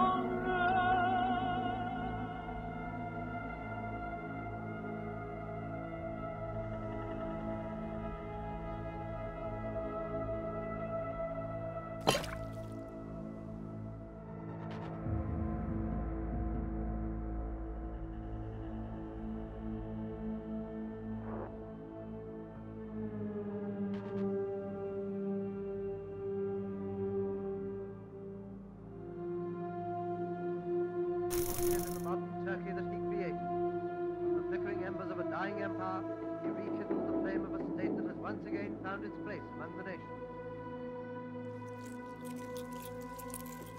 In the modern Turkey that he created. From the flickering embers of a dying empire, he rekindled the flame of a state that has once again found its place among the nations.